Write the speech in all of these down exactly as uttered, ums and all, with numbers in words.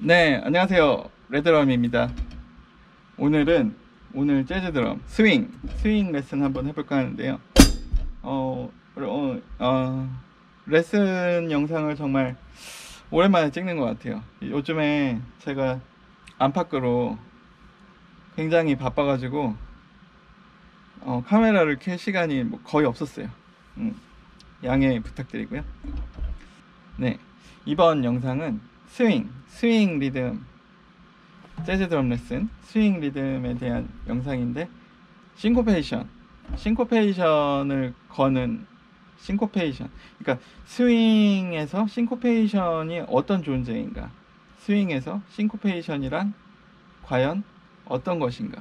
네, 안녕하세요. 레드럼입니다. 오늘은 오늘 재즈 드럼 스윙 스윙 레슨 한번 해볼까 하는데요. 어, 어, 어 레슨 영상을 정말 오랜만에 찍는 것 같아요. 요즘에 제가 안팎으로 굉장히 바빠가지고 어, 카메라를 켤 시간이 뭐 거의 없었어요. 음, 양해 부탁드리고요. 네, 이번 영상은 스윙 스윙 리듬 재즈 드럼 레슨 스윙 리듬에 대한 영상인데, 싱코페이션 싱코페이션을 거는 싱코페이션, 그러니까 스윙에서 싱코페이션이 어떤 존재인가, 스윙에서 싱코페이션이란 과연 어떤 것인가,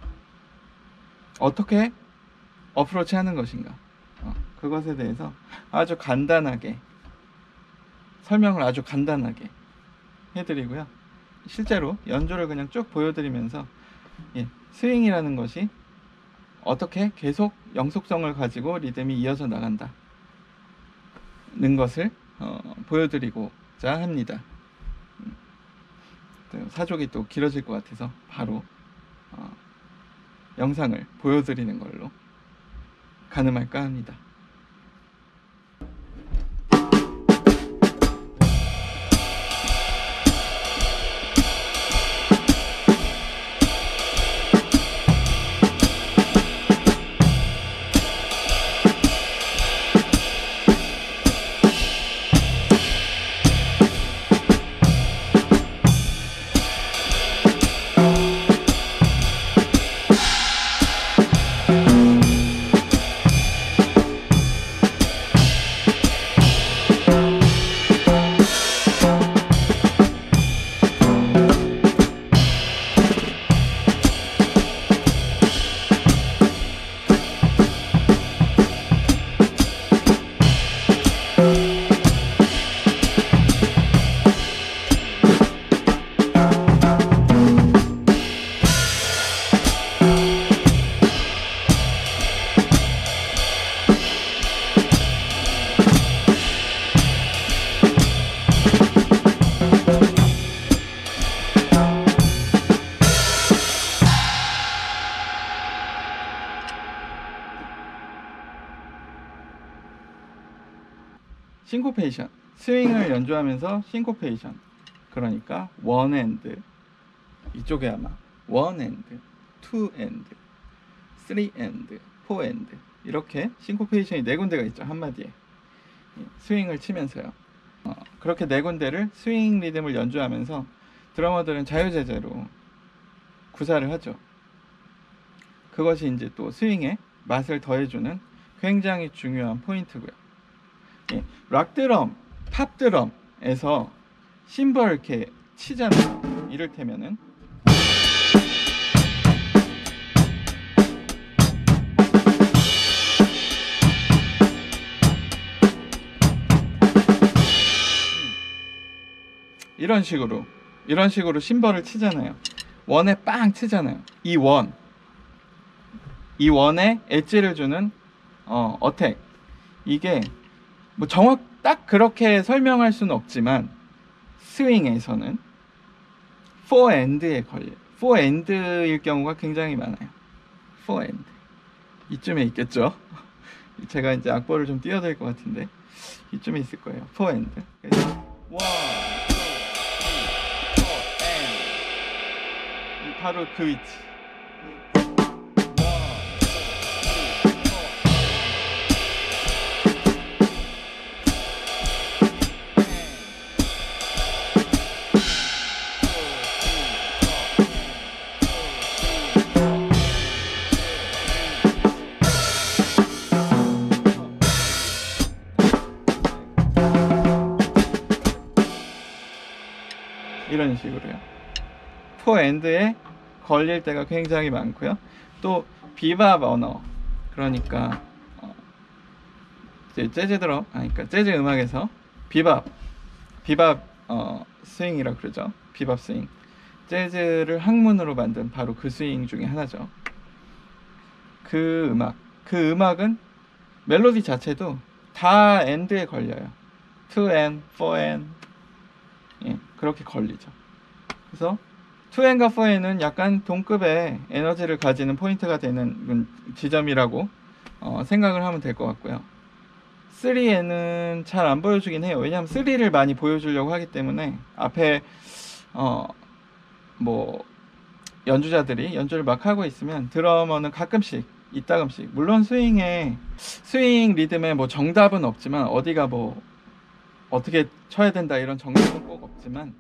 어떻게 어프로치 하는 것인가, 어, 그것에 대해서 아주 간단하게 설명을 아주 간단하게 해드리고요. 실제로 연주를 그냥 쭉 보여드리면서 예, 스윙이라는 것이 어떻게 계속 영속성을 가지고 리듬이 이어져 나간다는 것을 어, 보여드리고자 합니다. 음, 사족이 또 길어질 것 같아서 바로 어, 영상을 보여드리는 걸로 가늠할까 합니다. 싱코페이션, 스윙을 연주하면서 싱코페이션, 그러니까 원 핸드, 이쪽에 아마 원 핸드, 투 핸드, 쓰리 핸드, 포 핸드, 이렇게 싱코페이션이 네 군데가 있죠, 한마디에. 스윙을 치면서요. 어, 그렇게 네 군데를 스윙 리듬을 연주하면서 드러머들은 자유제재로 구사를 하죠. 그것이 이제 또 스윙에 맛을 더해주는 굉장히 중요한 포인트고요. 예, 락드럼, 팝드럼에서 심벌 이렇게 치잖아요. 이를테면은 이런 식으로 이런 식으로 심벌을 치잖아요. 원에 빵 치잖아요. 이 원, 이 원에 엣지를 주는 어, 어택, 이게 뭐 정확 딱 그렇게 설명할 수는 없지만 스윙에서는 포 엔드에 걸려요. 포 엔드일 경우가 굉장히 많아요. 포 엔드 이쯤에 있겠죠. 제가 이제 악보를 좀 띄워드릴 것 같은데 이쯤에 있을 거예요. 포 엔드. 그래서 원, 투, 쓰리, 포, 엔드. 바로 그 위치. 이런 식으로요. 포 엔드에 걸릴 때가 굉장히 많고요. 또 비밥 언어, 그러니까 어, 이제 재즈 드럼, 아, 그러니까 재즈 음악에서 비밥, 비밥 어, 스윙이라고 그러죠. 비밥 스윙. 재즈를 학문으로 만든 바로 그 스윙 중에 하나죠. 그 음악, 그 음악은 멜로디 자체도 다 엔드에 걸려요. 투 엔, 포 엔, 예, 그렇게 걸리죠. 그래서 투엔과 포엔은 약간 동급의 에너지를 가지는 포인트가 되는 지점이라고 어, 생각을 하면 될 것 같고요. 쓰리엔은 잘 안 보여주긴 해요. 왜냐하면 쓰리를 많이 보여주려고 하기 때문에 앞에 어, 뭐 연주자들이 연주를 막 하고 있으면 드러머는 가끔씩 이따금씩, 물론 스윙에 스윙 리듬에 뭐 정답은 없지만, 어디가 뭐 어떻게 쳐야 된다 이런 정답은 꼭 없지만,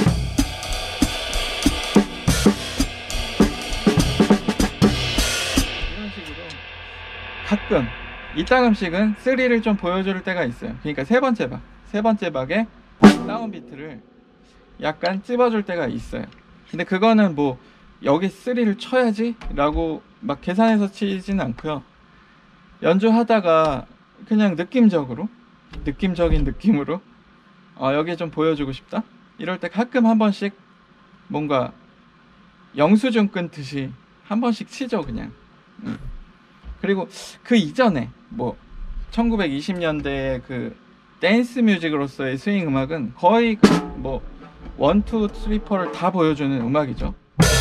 이런 식으로 가끔 이따금씩은 쓰리를 좀 보여줄 때가 있어요. 그러니까 세 번째 박, 세 번째 박에 다운비트를 약간 찝어줄 때가 있어요. 근데 그거는 뭐 여기 쓰리를 쳐야지 라고 막 계산해서 치진 않고요. 연주하다가 그냥 느낌적으로, 느낌적인 느낌으로 어, 여기 좀 보여주고 싶다 이럴 때 가끔 한 번씩 뭔가 영수증 끊듯이 한 번씩 치죠 그냥. 음. 그리고 그 이전에 뭐 천구백이십 년대의 그 댄스 뮤직으로서의 스윙 음악은 거의 뭐 원, 투, 쓰리, 포를 다 보여주는 음악이죠.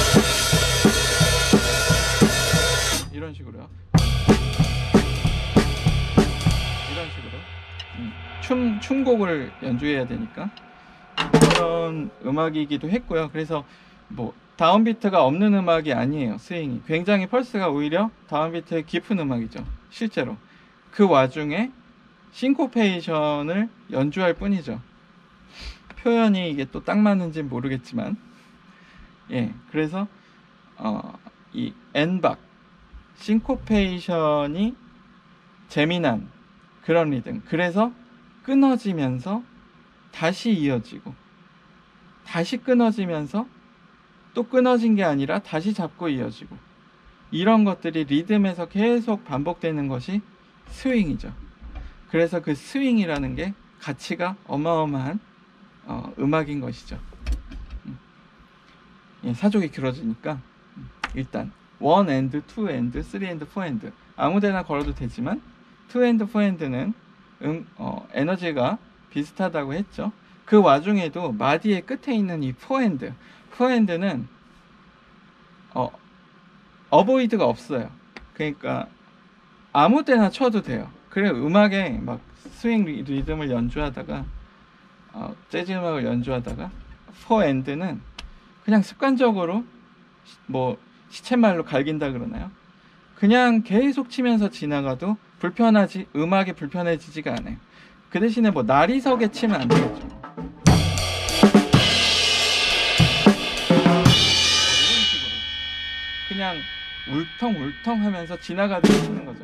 이런 식으로요. 이런 식으로 음, 춤, 춤곡을 연주해야 되니까 그런 음악이기도 했고요. 그래서 뭐 다운비트가 없는 음악이 아니에요. 스윙이 굉장히 펄스가 오히려 다운비트의 깊은 음악이죠. 실제로 그 와중에 싱코페이션을 연주할 뿐이죠. 표현이 이게 또 딱 맞는지 모르겠지만, 예, 그래서 어, 이 N박 싱코페이션이 재미난 그런 리듬, 그래서 끊어지면서 다시 이어지고 다시 끊어지면서 또 끊어진 게 아니라 다시 잡고 이어지고, 이런 것들이 리듬에서 계속 반복되는 것이 스윙이죠. 그래서 그 스윙이라는 게 가치가 어마어마한 어, 음악인 것이죠. 음. 예, 사족이 길어지니까 음, 일단 원 엔드, 투 엔드, 쓰리 엔드, 포 엔드 아무데나 걸어도 되지만 투 엔드, 포 엔드는 음, 어, 에너지가 비슷하다고 했죠. 그 와중에도 마디의 끝에 있는 이 포 엔드, 포 엔드는 어, 어보이드가 없어요. 그러니까 아무 때나 쳐도 돼요. 그래 음악에 막 스윙 리듬을 연주하다가 어, 재즈 음악을 연주하다가 포 엔드는 그냥 습관적으로 뭐 시쳇말로 갈긴다 그러나요? 그냥 계속 치면서 지나가도 불편하지, 음악이 불편해지지가 않아요. 그 대신에 뭐 나리석에 치면 안 되겠죠. 이런 식으로 그냥 울텅울텅 하면서 지나가듯이 치는 거죠.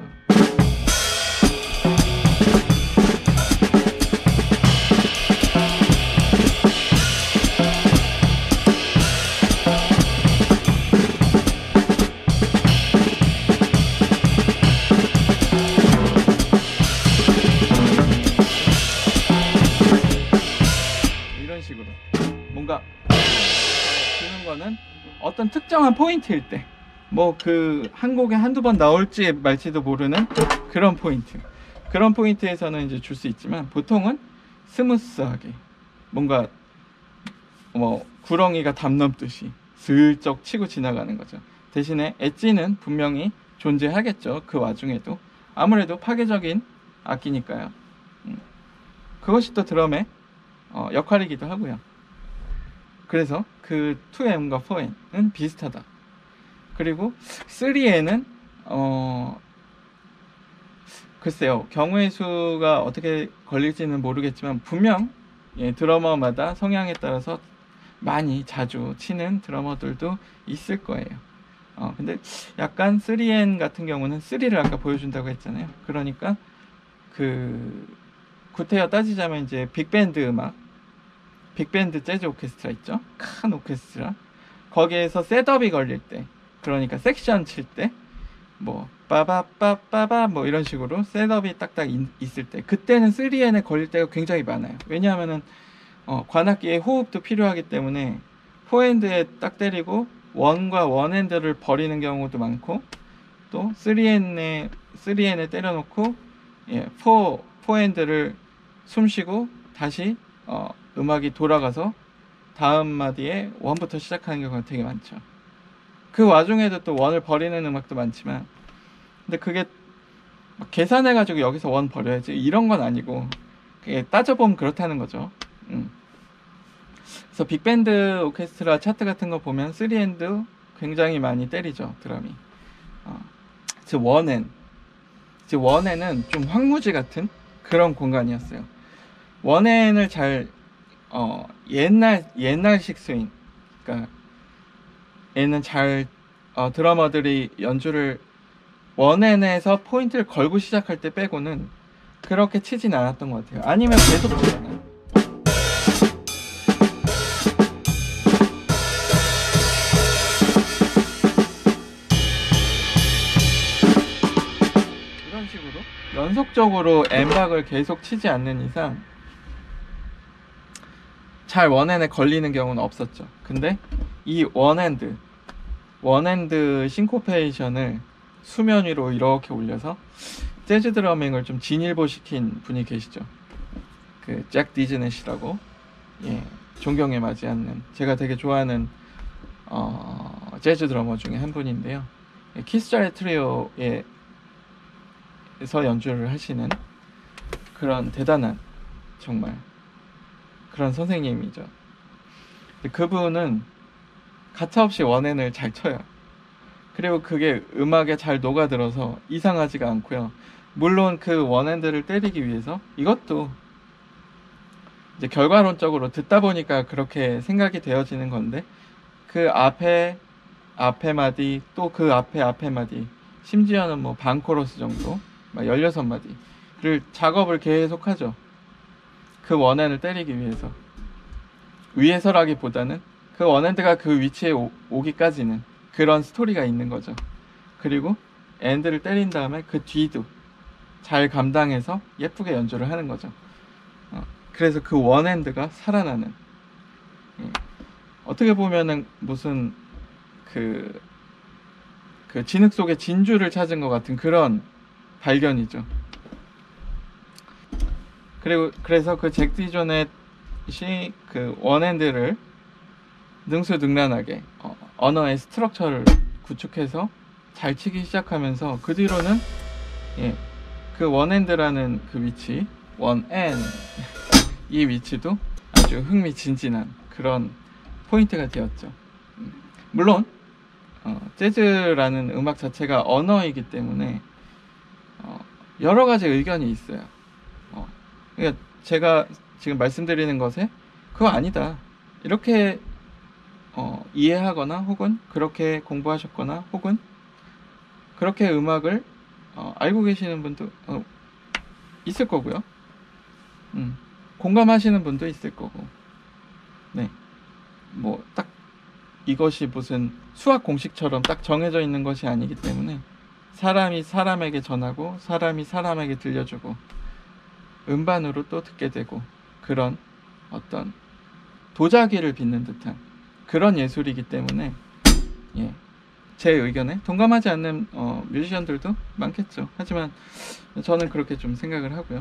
이런 식으로 뭔가 주는 거는 어떤 특정한 포인트일 때, 뭐 그 한 곡에 한두 번 나올지 말지도 모르는 그런 포인트, 그런 포인트에서는 이제 줄 수 있지만, 보통은 스무스하게 뭔가 뭐 구렁이가 담 넘듯이 슬쩍 치고 지나가는 거죠. 대신에 엣지는 분명히 존재하겠죠. 그 와중에도 아무래도 파괴적인 악기니까요. 음. 그것이 또 드럼의 어, 역할이기도 하고요. 그래서 그 투 엠과 포 엔은 비슷하다. 그리고 쓰리 엔은 어 글쎄요, 경우의 수가 어떻게 걸릴지는 모르겠지만 분명 예, 드러머마다 성향에 따라서 많이 자주 치는 드러머들도 있을 거예요. 어 근데 약간 쓰리 엔 같은 경우는 쓰리를 아까 보여준다고 했잖아요. 그러니까 그 구태여 따지자면 이제 빅밴드 음악, 빅밴드 재즈 오케스트라 있죠. 큰 오케스트라. 거기에서 셋업이 걸릴 때, 그러니까 섹션 칠 때 뭐 빠바빠빠바 뭐 이런 식으로 셋업이 딱딱 인, 있을 때, 그때는 쓰리 엔에 걸릴 때가 굉장히 많아요. 왜냐하면은 어, 관악기의 호흡도 필요하기 때문에 포 엔드에 딱 때리고 원과 원 엔드를 버리는 경우도 많고, 또 쓰리 엔에 쓰리 엔에 때려놓고 예, 포, 포 엔드를 숨쉬고 다시 어, 음악이 돌아가서 다음 마디에 원부터 시작하는 경우가 되게 많죠. 그 와중에도 또 원을 버리는 음악도 많지만, 근데 그게 막 계산해가지고 여기서 원 버려야지 이런 건 아니고, 그게 따져보면 그렇다는 거죠. 음. 그래서 빅밴드 오케스트라 차트 같은 거 보면 쓰리 엔드 굉장히 많이 때리죠, 드럼이. 어. 즉 원엔 즉 원엔은 좀 황무지 같은 그런 공간이었어요. 원엔을 잘 어, 옛날 옛날식 스윙, 그러니까 얘는 잘 어, 드러머들이 연주를 원엔에서 포인트를 걸고 시작할 때 빼고는 그렇게 치진 않았던 것 같아요. 아니면 계속 치잖아요. 이런 식으로 연속적으로 엠박을 계속 치지 않는 이상 잘 원핸드에 걸리는 경우는 없었죠. 근데 이 원핸드 원핸드 싱코페이션을 수면 위로 이렇게 올려서 재즈 드러밍을 좀 진일보시킨 분이 계시죠. 그 잭 디즈넷이라고, 예, 존경에 맞지 않는, 제가 되게 좋아하는 어, 재즈 드러머 중에 한 분인데요. 키스자의 트리오에서 연주를 하시는 그런 대단한, 정말 그런 선생님이죠. 그분은 가차없이 원앤을 잘 쳐요. 그리고 그게 음악에 잘 녹아들어서 이상하지가 않고요. 물론 그 원핸드를 때리기 위해서, 이것도 이제 결과론적으로 듣다 보니까 그렇게 생각이 되어지는 건데, 그 앞에 앞에 마디, 또 그 앞에 앞에 마디, 심지어는 뭐 반 코러스 정도, 막 열여섯 마디를 작업을 계속 하죠. 그 원핸드를 때리기 위해서. 위해서라기보다는 그 원핸드가 그 위치에 오, 오기까지는 그런 스토리가 있는 거죠. 그리고 엔드를 때린 다음에 그 뒤도 잘 감당해서 예쁘게 연주를 하는 거죠. 어, 그래서 그 원핸드가 살아나는, 예, 어떻게 보면은 무슨 그, 그 진흙 속에 진주를 찾은 것 같은 그런 발견이죠. 그리고 그래서 그 잭 디조넷이 그 원핸드를 능수능란하게 어, 언어의 스트럭처를 구축해서 잘 치기 시작하면서 그 뒤로는, 예, 그 원핸드라는 그 위치, 원앤 이 위치도 아주 흥미진진한 그런 포인트가 되었죠. 물론 어, 재즈라는 음악 자체가 언어이기 때문에 어, 여러 가지 의견이 있어요. 어, 그러니까 제가 지금 말씀드리는 것에 그거 아니다, 이렇게 어, 이해하거나 혹은 그렇게 공부하셨거나 혹은 그렇게 음악을 어, 알고 계시는 분도 어, 있을 거고요. 음, 공감하시는 분도 있을 거고. 네, 뭐 딱 이것이 무슨 수학 공식처럼 딱 정해져 있는 것이 아니기 때문에 사람이 사람에게 전하고 사람이 사람에게 들려주고 음반으로 또 듣게 되고, 그런 어떤 도자기를 빚는 듯한 그런 예술이기 때문에, 예, 제 의견에 동감하지 않는 어, 뮤지션들도 많겠죠. 하지만 저는 그렇게 좀 생각을 하고요.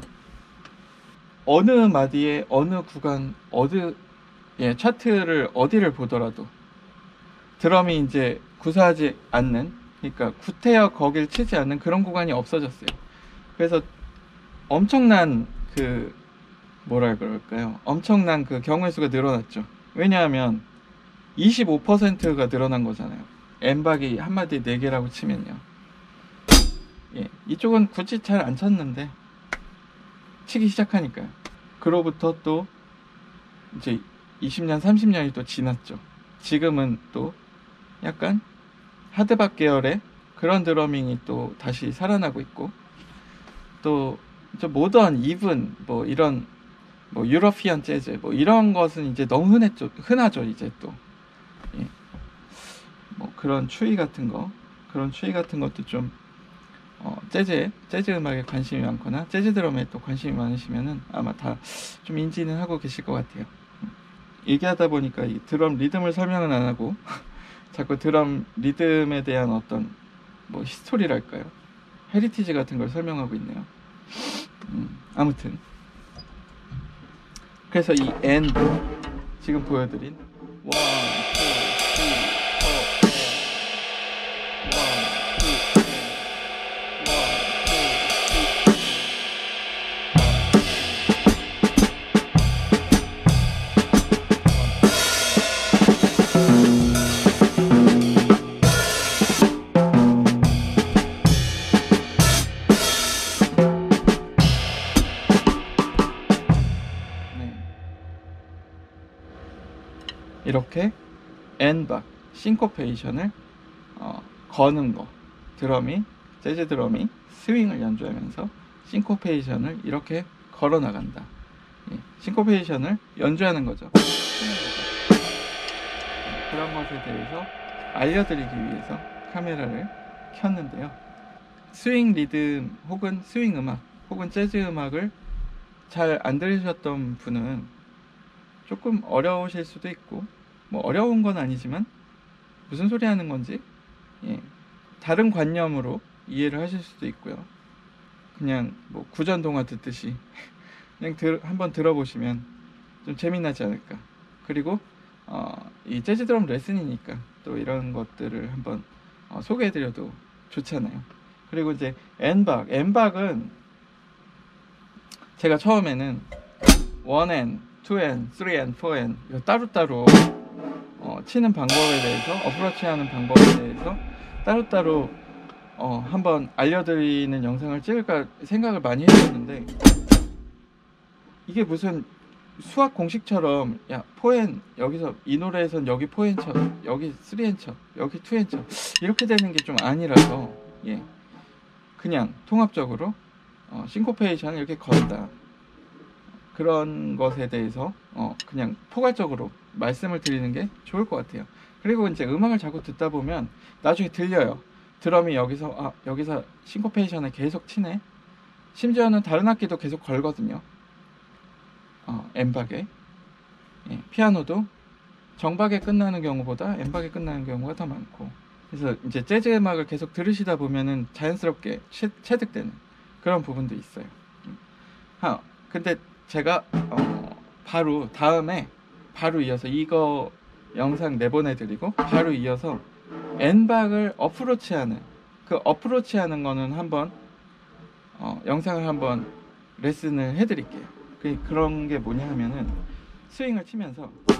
어느 마디에 어느 구간 어느, 예, 차트를 어디를 보더라도 드럼이 이제 구사하지 않는, 그러니까 구태여 거길 치지 않는 그런 구간이 없어졌어요. 그래서 엄청난 그 뭐라 그럴까요? 엄청난 그 경우의 수가 늘어났죠. 왜냐하면 이십오 퍼센트가 늘어난 거잖아요. 엠박이 한마디 네 개라고 치면요. 예, 이쪽은 굳이 잘 안 쳤는데 치기 시작하니까요. 그로부터 또 이제 이십 년, 삼십 년이 또 지났죠. 지금은 또 약간 하드박 계열의 그런 드러밍이 또 다시 살아나고 있고, 또 저 모던, 이븐, 뭐 이런 뭐 유러피안 재즈 뭐 이런 것은 이제 너무 흔했죠. 흔하죠, 이제 또. 예. 뭐 그런 추위 같은 거, 그런 추위 같은 것도 좀 어, 재즈, 재즈 음악에 관심이 많거나 재즈 드럼에 또 관심이 많으시면은 아마 다 좀 인지는 하고 계실 것 같아요. 얘기하다 보니까 이 드럼 리듬을 설명은 안 하고 자꾸 드럼 리듬에 대한 어떤 뭐 히스토리랄까요? 헤리티지 같은 걸 설명하고 있네요. 음, 아무튼 그래서 이 엔드, 지금 보여드린 원, 투, 쓰리, 포, 원, 투, 원, 투, 이렇게 N박 싱코페이션을 어, 거는 거, 드럼이 재즈 드럼이 스윙을 연주하면서 싱코페이션을 이렇게 걸어 나간다. 예, 싱코페이션을 연주하는 거죠. 그런 것에 대해서 알려드리기 위해서 카메라를 켰는데요. 스윙 리듬 혹은 스윙 음악 혹은 재즈 음악을 잘 안 들으셨던 분은 조금 어려우실 수도 있고, 뭐 어려운 건 아니지만 무슨 소리 하는 건지 예, 다른 관념으로 이해를 하실 수도 있고요. 그냥 뭐 구전동화 듣듯이 그냥 들, 한번 들어보시면 좀 재미나지 않을까. 그리고 어, 이 재즈 드럼 레슨이니까 또 이런 것들을 한번 어, 소개해드려도 좋잖아요. 그리고 이제 N박, N박은 제가 처음에는 원 엔, 투 엔, 쓰리 엔, 포 엔 이거 따로따로 어, 치는 방법에 대해서, 어프로치 하는 방법에 대해서 따로따로 어, 한번 알려드리는 영상을 찍을까 생각을 많이 했었는데, 이게 무슨 수학 공식처럼 야 포 엔 여기서 이 노래에선 여기 포 엔 쳐, 여기 쓰리 엔 쳐, 여기 투 엔 쳐 이렇게 되는 게 좀 아니라서 예, 그냥 통합적으로 어, 싱코페이션을 이렇게 건다. 그런 것에 대해서 어, 그냥 포괄적으로 말씀을 드리는 게 좋을 것 같아요. 그리고 이제 음악을 자꾸 듣다 보면 나중에 들려요. 드럼이 여기서 아 여기서 싱코페이션을 계속 치네. 심지어는 다른 악기도 계속 걸거든요. 어, N박에 예, 피아노도 정박에 끝나는 경우보다 N박에 끝나는 경우가 더 많고, 그래서 이제 재즈 음악을 계속 들으시다 보면은 자연스럽게 채, 체득되는 그런 부분도 있어요. 아, 근데 제가 어, 바로 다음에 바로 이어서 이거 영상 내보내드리고 바로 이어서 N박을 어프로치하는 그 어프로치하는 거는 한번 어, 영상을 한번 레슨을 해드릴게요. 그, 그런 게 뭐냐 하면은 스윙을 치면서 원, 투,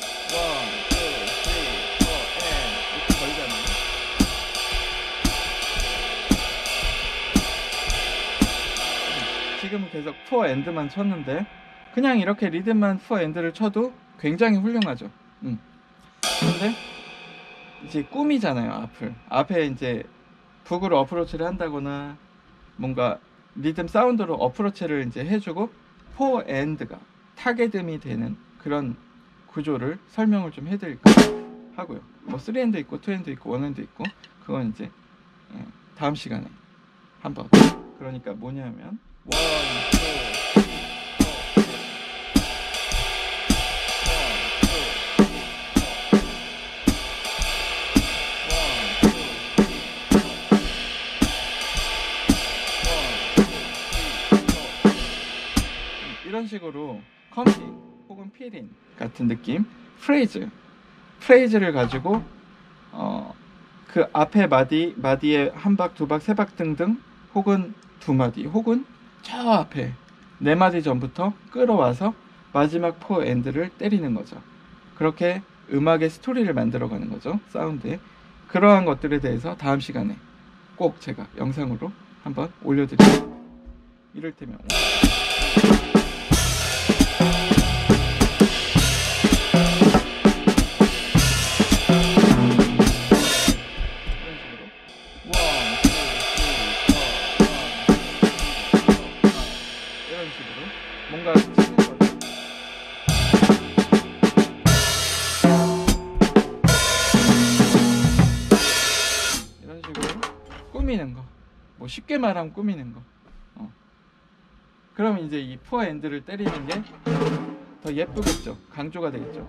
쓰리, 포, 앤 이렇게 걸잖아요. 지금은 계속 포 엔드만 쳤는데 그냥 이렇게 리듬만 포 엔드를 쳐도 굉장히 훌륭하죠. 음. 근데 이제 꿈이잖아요. 앞을 앞에 이제 북으로 어프로치를 한다거나 뭔가 리듬 사운드로 어프로치를 이제 해주고 포 엔드가 타겟음이 되는 그런 구조를 설명을 좀 해드릴까 하고요. 뭐 쓰리 엔도 있고 투 엔도 있고 원 엔도 있고 그건 이제 다음 시간에 한번. 그러니까 뭐냐면 원, 투, 쓰리, 포, 이런 식으로 컴핑 혹은 필인 같은 느낌, 프레이즈 프레이즈를 가지고 어, 그 앞에 마디 마디에 한 박, 두 박, 세 박 등등 혹은 두 마디 혹은 저 앞에 네 마디 전부터 끌어와서 마지막 포 엔드를 때리는 거죠. 그렇게 음악의 스토리를 만들어가는 거죠. 사운드에. 그러한 것들에 대해서 다음 시간에 꼭 제가 영상으로 한번 올려드릴게요. 이를테면 뭔가 치는 거죠. 이런 식으로 꾸미는 거. 뭐 쉽게 말하면 꾸미는 거. 어. 그럼 이제 이 포 엔드를 때리는 게 더 예쁘겠죠. 강조가 되겠죠.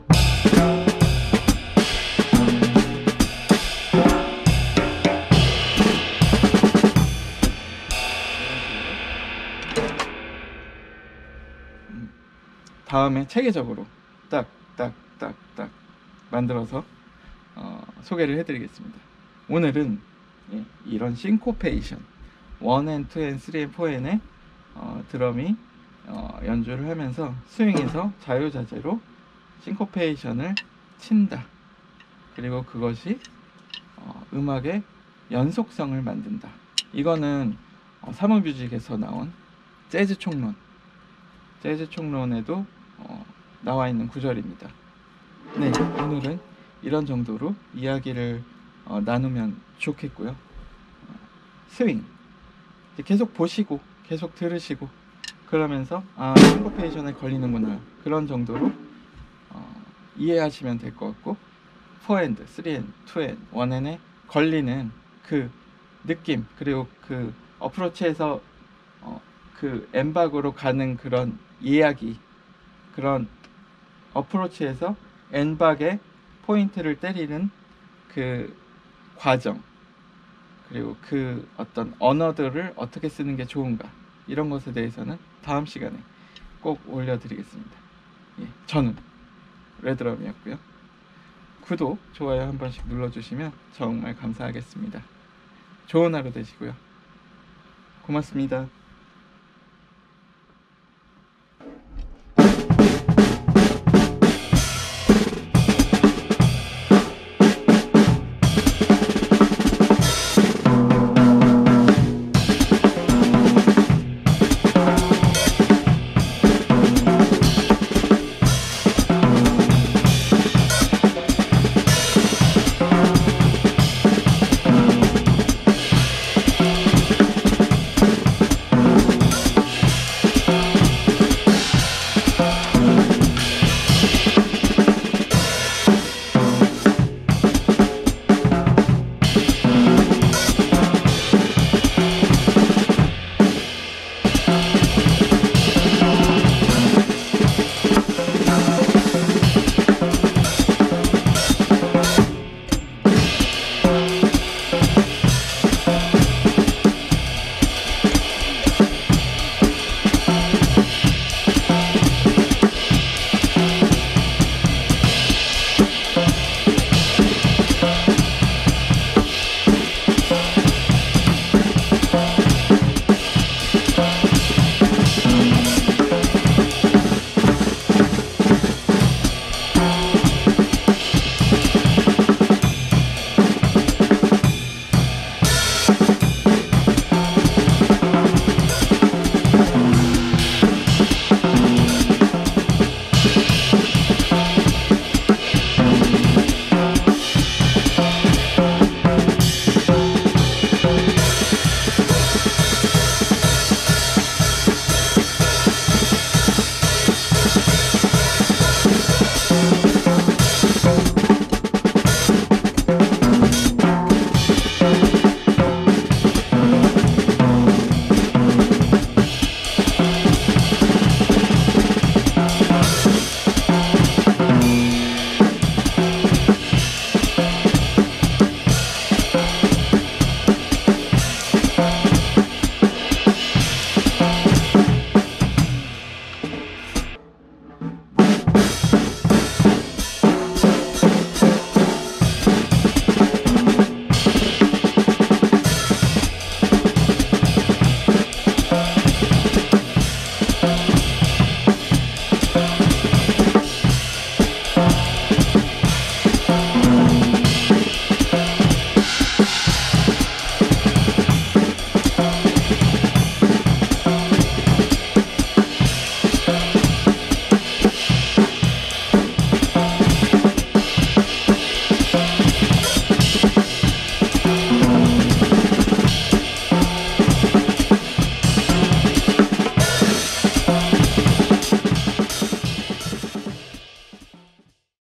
다음에 체계적으로 딱, 딱, 딱딱딱 만들어서 어, 소개를 해드리겠습니다. 오늘은 예, 이런 싱코페이션 원 앤 투 앤 쓰리 앤 포 앤의 어, 드럼이 어, 연주를 하면서 스윙에서 자유자재로 싱코페이션을 친다. 그리고 그것이 어, 음악의 연속성을 만든다. 이거는 어, 사무뮤직에서 나온 재즈 총론, 재즈 총론에도 어, 나와 있는 구절입니다. 네, 오늘은 이런 정도로 이야기를 어, 나누면 좋겠고요. 어, 스윙 계속 보시고 계속 들으시고 그러면서 아 싱코페이션에 걸리는구나 그런 정도로 어, 이해하시면 될 것 같고 포 앤드, 쓰리 앤, 투 앤, 원 앤에 걸리는 그 느낌 그리고 그 어프로치에서 어, 그 엠박으로 가는 그런 이야기 그런 어프로치에서 엔박에 포인트를 때리는 그 과정 그리고 그 어떤 언어들을 어떻게 쓰는 게 좋은가 이런 것에 대해서는 다음 시간에 꼭 올려드리겠습니다. 예, 저는 레드럼이었고요. 구독, 좋아요 한 번씩 눌러주시면 정말 감사하겠습니다. 좋은 하루 되시고요. 고맙습니다.